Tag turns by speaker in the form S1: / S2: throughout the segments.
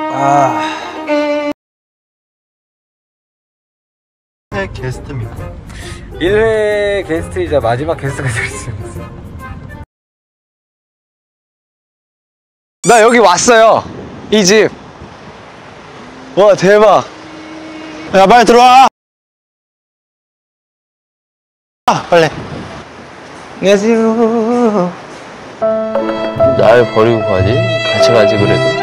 S1: 게스트입니다.
S2: 1회 게스트이자 마지막 게스트가 될 수 있어요.
S3: 나 여기 왔어요. 이 집. 와, 대박.
S1: 야, 빨리 들어와. 빨리.
S3: 안녕하세요.
S4: 날 버리고 가지? 같이 가지 그래도.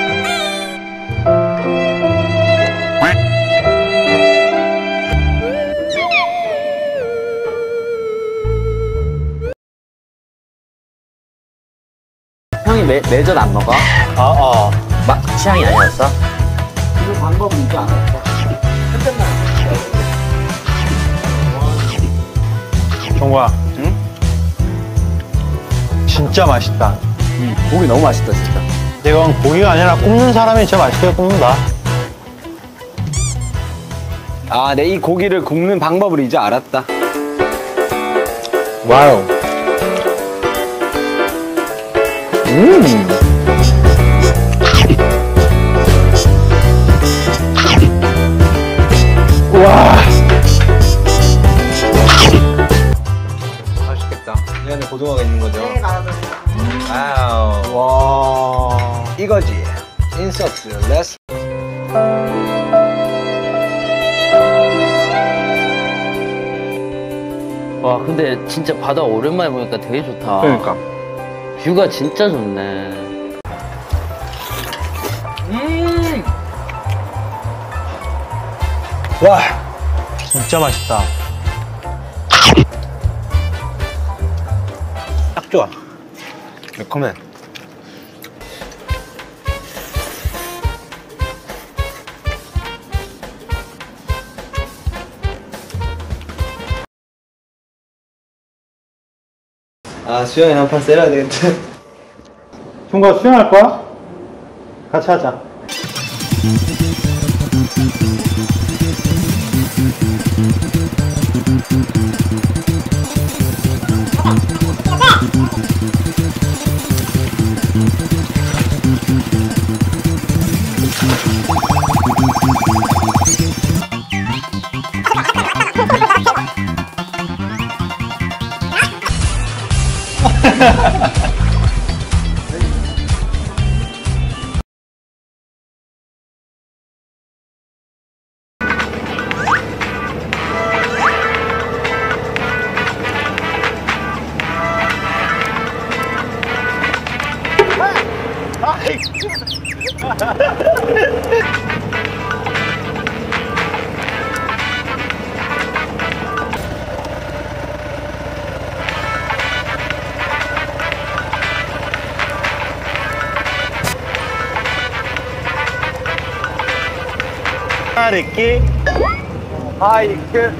S5: 형이 매전 안 먹어? 취향이 아니었어? 그 방법은 있지 않았어?
S1: 정우야. 응? 진짜 맛있다.
S5: 고기 너무 맛있다 진짜.
S1: 이건 고기가 아니라 굽는 사람이 진짜 맛있게 굽는다.
S5: 아, 내 이 고기를 굽는 방법을 이제 알았다.
S3: 와우.
S2: 와. 맛있겠다. 이 안에 고등어가 있는 거죠?
S6: 네, 맞아요.
S2: 와우.
S1: 와.
S2: 이거지. 인서트. 레스.
S4: 와 근데 진짜 바다 오랜만에 보니까 되게 좋다.
S2: 그러니까.
S4: 뷰가 진짜 좋네.
S1: 와. 진짜 맛있다. 딱 좋아.
S2: 매콤해. 아, 수영이 한 판 세려야 되겠다.
S1: 종가 수영할 거야? 같이 하자. 하리키 하이크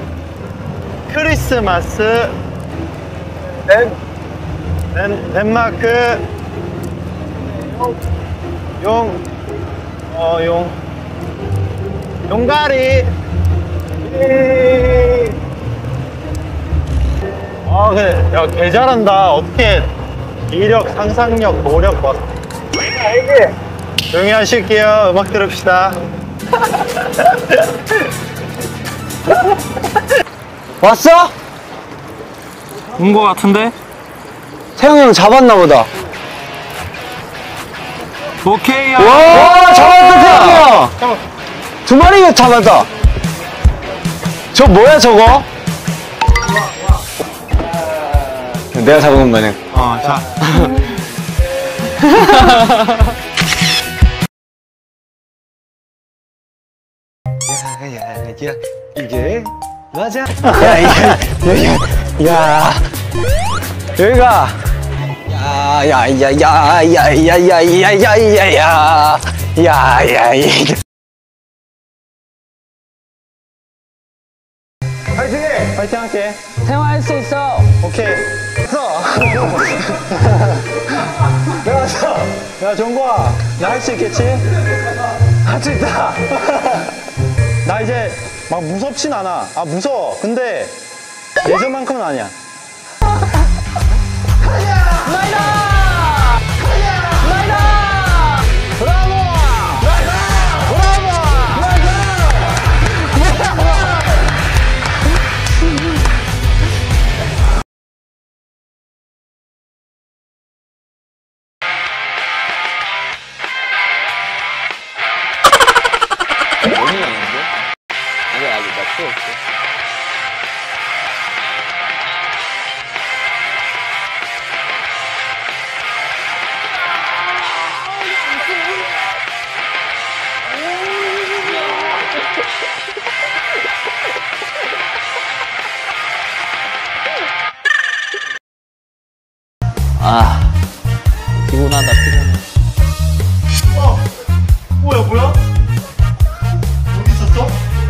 S1: 크리스마스 덴마크 용가리. 아, 그래. 야, 개 잘한다. 어떻게 이력, 상상력, 노력 봐. 조용히 하실게요. 음악 들읍시다.
S3: 왔어?
S1: 온 거 같은데?
S3: 태영이 형 잡았나 보다.
S1: 오케이.
S3: 와, 잡았다, 태영이 형! 두 마리 잡았다. 저 뭐야, 저거? 내가 잡은 건 마냥.
S1: 자.
S3: 야, 이게 맞아. 야, 여기가.
S1: 파이팅! 파이팅 할게.
S4: 태영 할 수 있어.
S1: 오케이. 내가 왔어. 야, 정구아. 나 할 수 있겠지? 할 수 있다. 나 이제 막 무섭진 않아. 아, 무서워. 근데 예전만큼은 아니야. 나이다! 나이다! 브라보! 나이다!
S4: 너무 많은데? 아니, 나 추웠어. 아, 피곤하다, 피곤해.
S1: 뭐야? 어디 있었어?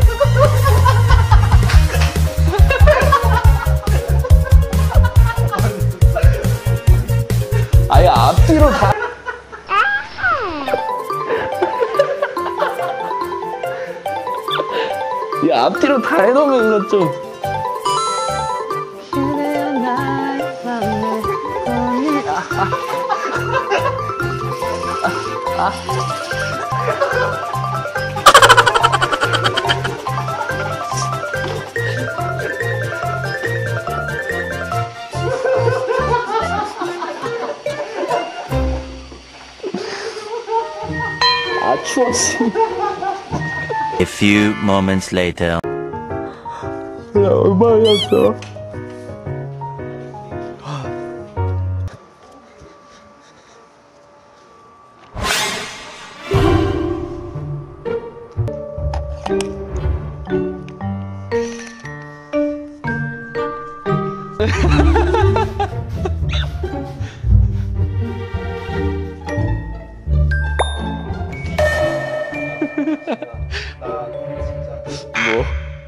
S4: 아예 앞뒤로 다. 야, 앞뒤로 다 해놓으면 이거 좀. 아, 추웠어.
S7: A few moments later.
S4: 야, 얼마였어? 뭐?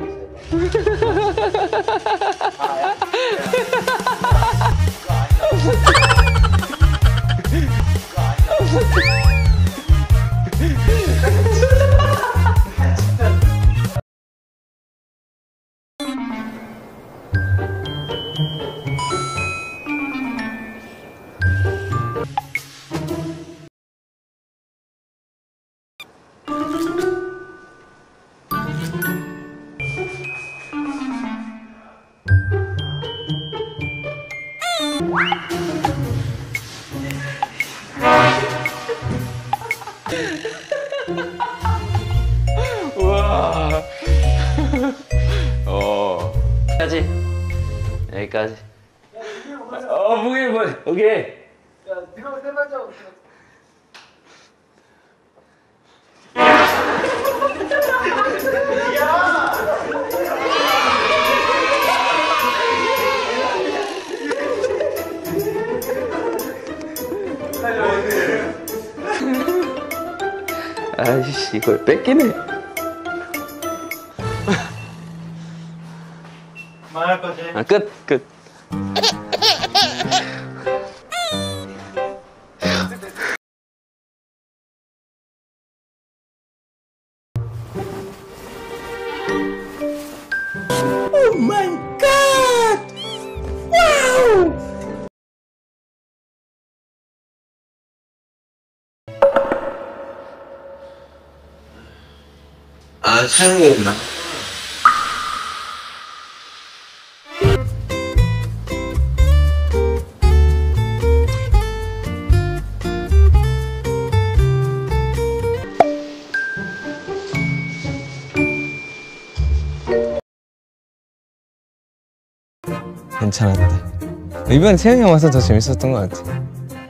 S4: 우와. 여기까지. 무게 뭐, 오케이. 아이씨, 이걸 뺏기네.
S1: 말할 거지?
S4: 아, 끝.
S6: 아, 사용했나?
S3: 괜찮았다. 이번에 태영이 형 와서 더 재밌었던 것 같아.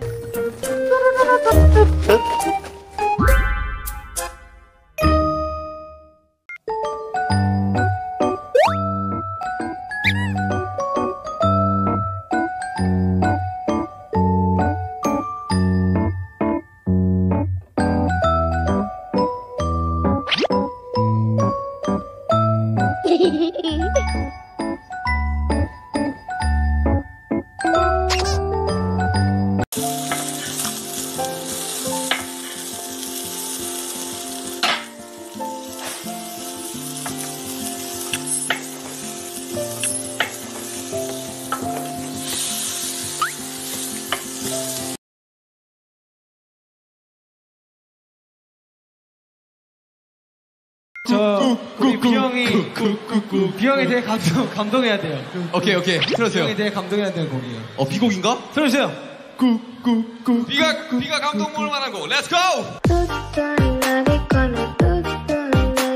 S2: 우리 비형이 되게 감동해야 돼요.
S8: 오케이 틀어주세요.
S2: 비형이 되게 감동해야 되는 곡이에요.
S8: 비곡인가?
S2: 틀어주세요.
S8: 비가 감동 먹을 만한 곡. 렛츠 고!
S9: Tutto il mare quando tutto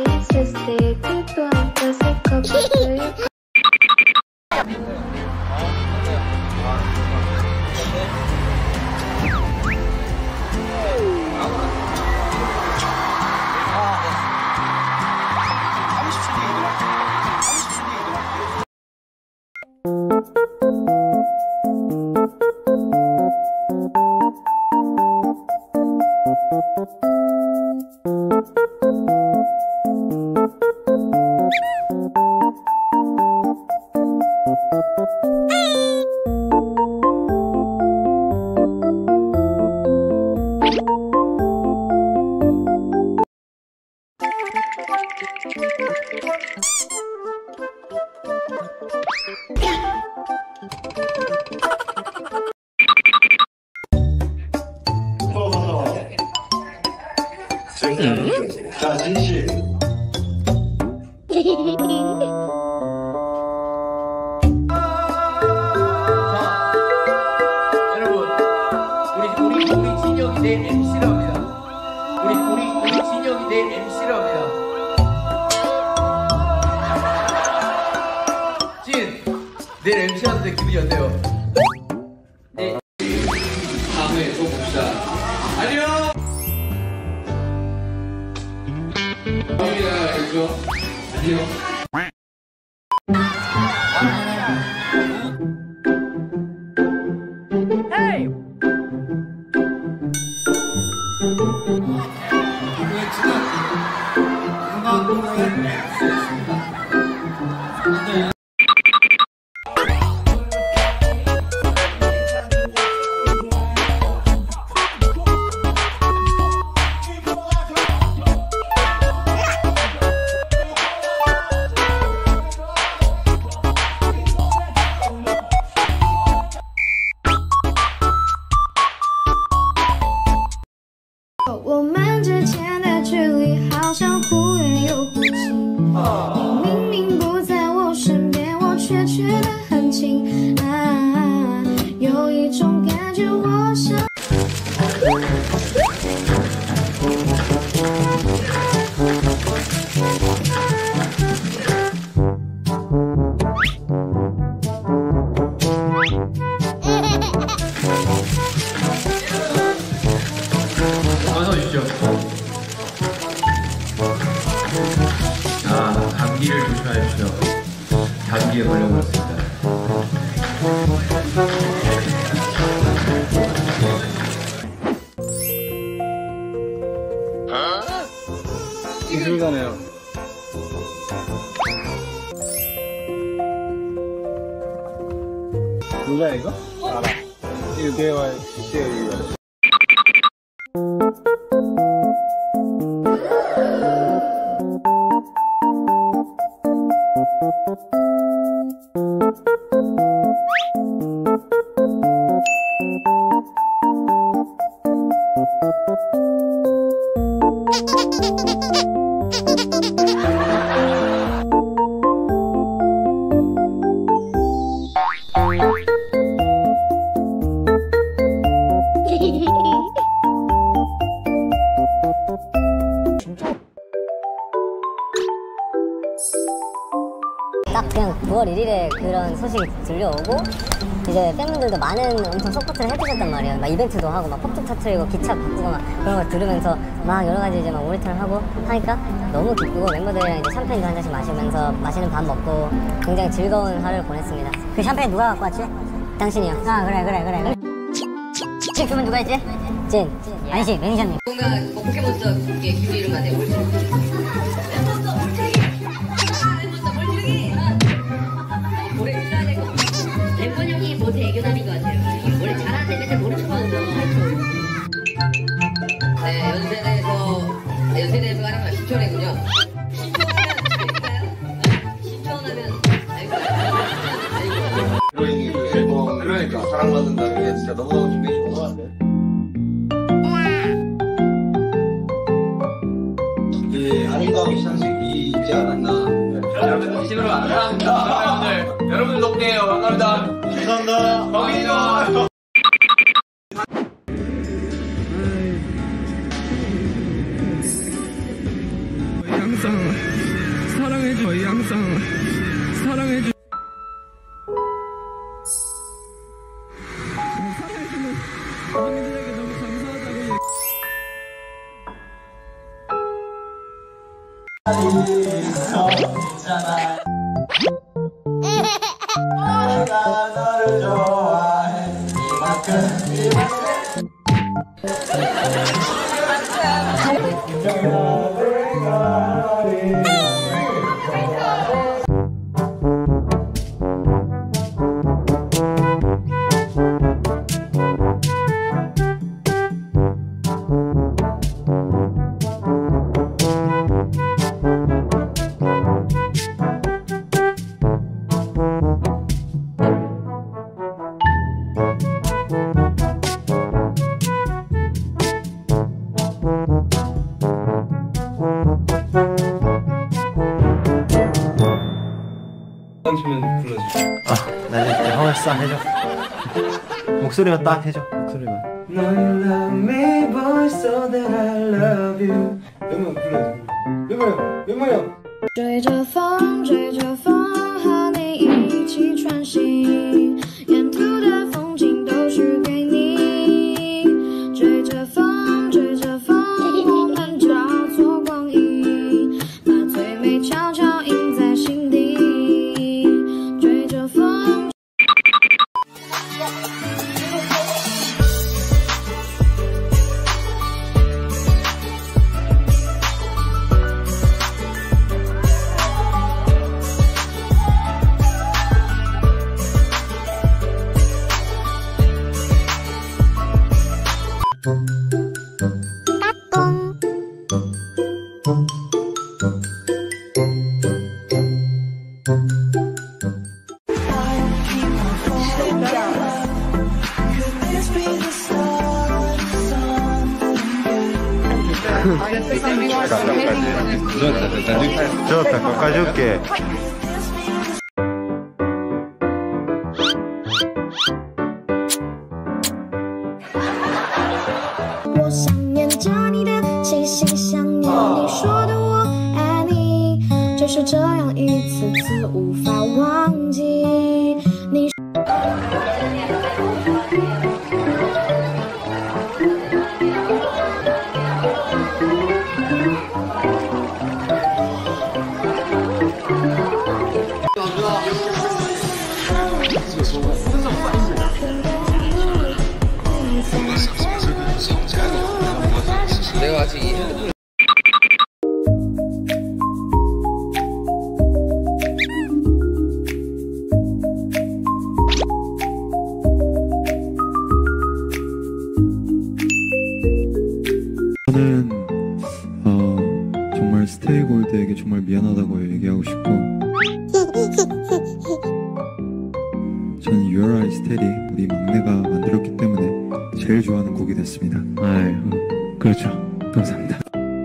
S1: 자, 진실.
S6: 여러분, 우리 진영이 내일 MC를 합니다. 우리 진영이 내일 MC를 합니다. 내일 MC 하는데 기분이 어때요? 네. 다음에 또 봅시다. 안녕! 감사합니다, 이거. 안녕. 어서 오십시오. 자, 감기를 조심하십시오. 감기에 걸려버렸습니다.
S3: 이술가네요. 누가 이거? 알아. 이거 대화, 이거.
S9: 딱 그냥 9월 1일에 그런 소식이 들려오고 이제 팬분들도 많은 엄청 서포트를 해주셨단 말이에요. 막 이벤트도 하고 막 폭죽 터트리고 기차 바꾸고 막 그런 걸 들으면서 막 여러 가지 이제 막 오리턴을 하고 하니까 너무 기쁘고 멤버들이랑 이제 샴페인도 한 잔씩 마시면서 맛있는 밥 먹고 굉장히 즐거운 하루를 보냈습니다. 그 샴페인 누가 갖고 왔지? 당신이요. 아 그래. 그러면 누가 했지? 진. 아니지 매니저님.
S10: 뭔가 포켓몬스터 기술 이름 같네. 올해 필요해야 될 것 같아요. 래퍼 형이 모두 애교남인 것 같아요. 원래 잘하는데 맨날 모른 척하는 거. 네, 연세대에서 하는 건 10초내군요. 10초 하면
S3: 그러니까 사랑받는다는 게 진짜 너무 기분이 좋은 것 같아. 이 아름다운 시상식이 있지 않았나.
S6: 여러분들 진심으로 감사합니다. 여러분들 덕분에 감사합니다.
S3: 감사합니다.
S6: 거기죠.
S8: 항상 사랑해줘. 항상 사랑해줘. 사랑해주는 언니들에게 너무 감사하다고.
S3: 내가 너를 좋아해 이만큼
S8: 도망치면 불러줘.
S1: 나 이제 허물싸 해줘. 목소리만 딱 해줘. 목소리만.
S8: No, you love me, boy, so that I love you. 멤버 불러줘. 멤버요.
S11: 追着风，追着风，和你一起穿行，沿途的风景都是给你。追着风，追着风，我们交错光阴，把最美悄悄印在心底。追着风。
S1: 좋다, 깎아줄게.
S11: 我想念着你的气息，想念你说的我爱你，就是这样一次次无法忘记你。
S6: 내가 아직 이
S8: 저는 정말 스테이골드에게 정말 미안하다고 얘기하고 싶고, 저는 Your Eye Steady 우리 막내가 만들었기 때문에 제일 좋아하는 곡이 됐습니다. 아유, 그렇죠. 감사합니다.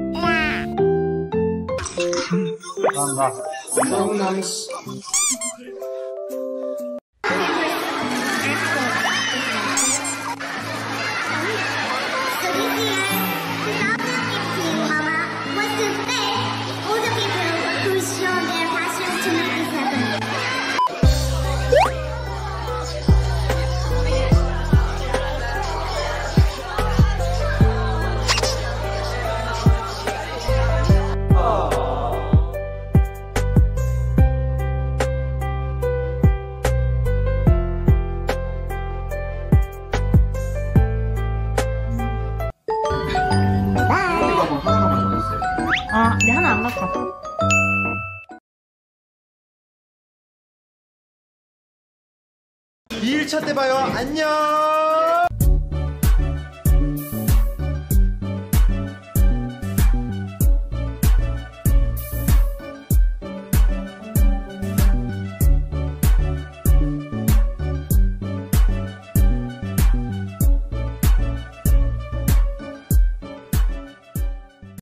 S10: 아, 네, 하나 안 갖고.
S1: 2일차 때 봐요. 안녕.